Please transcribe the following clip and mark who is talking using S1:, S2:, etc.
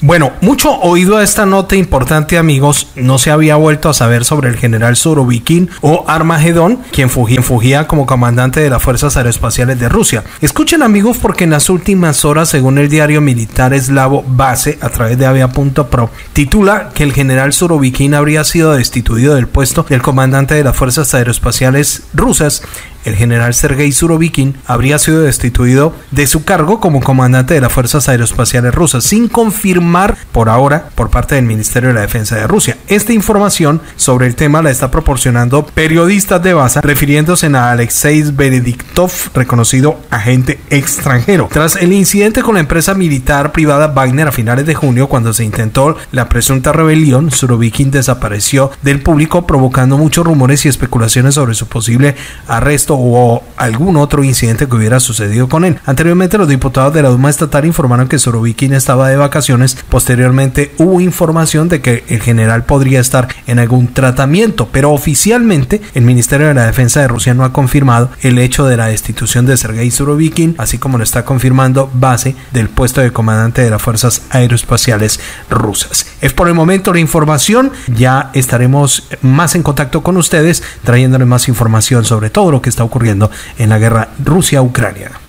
S1: Bueno, mucho oído a esta nota importante, amigos. No se había vuelto a saber sobre el general Surovikin o Armagedón, quien fugía como comandante de las Fuerzas Aeroespaciales de Rusia. Escuchen, amigos, porque en las últimas horas, según el diario militar eslavo Base, a través de avia.pro, titula que el general Surovikin habría sido destituido del puesto del comandante de las Fuerzas Aeroespaciales rusas. El general Sergei Surovikin habría sido destituido de su cargo como comandante de las Fuerzas Aeroespaciales rusas, sin confirmar por ahora por parte del Ministerio de la Defensa de Rusia. Esta información sobre el tema la está proporcionando periodistas de Basa, refiriéndose a Alexei Benediktov, reconocido agente extranjero. Tras el incidente con la empresa militar privada Wagner a finales de junio, cuando se intentó la presunta rebelión, Surovikin desapareció del público, provocando muchos rumores y especulaciones sobre su posible arresto o algún otro incidente que hubiera sucedido con él. Anteriormente, los diputados de la Duma estatal informaron que Surovikin estaba de vacaciones. Posteriormente, hubo información de que el general podría estar en algún tratamiento, pero oficialmente el Ministerio de la Defensa de Rusia no ha confirmado el hecho de la destitución de Sergei Surovikin, así como lo está confirmando Base del puesto de comandante de las Fuerzas Aeroespaciales rusas. Es por el momento la información. Ya estaremos más en contacto con ustedes, trayéndoles más información sobre todo lo que está ocurriendo en la guerra Rusia-Ucrania.